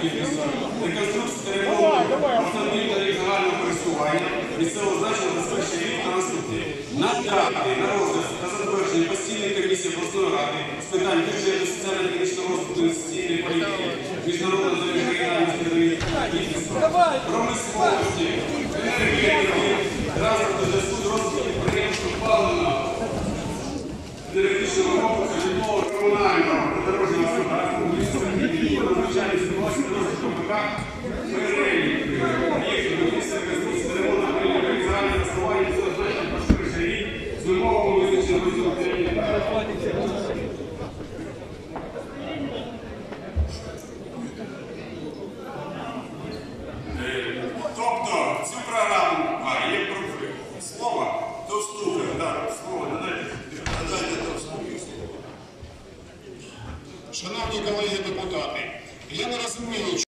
бізнесу, реконструкцію та ремонту автомобілів та їх загального користування місцевого значення за перший рік та наступний. Надати на розгляд та затвердження постійної комісії обласної ради з питань бюджету, соціально-економічного розвитку, інвестиційної політики, міжнародного взаєморегіонального співробітництва, промисловості, енергетики, транспорту, зв'язку з розвитком підприємств паливного, енергетичного комплексу, житлового, комунального, дорожнього господарства, надзвичайної ситуації та розвитку ПК, перелік об'єктів будівництва, реконструкції та ремонту автомобільних загальних основань за значення про перший рік з вимогами визначеного розділу Тобто цю програму, є слово, то вступи, слово надайте то вступи. Шановні колеги депутати, я не розумію,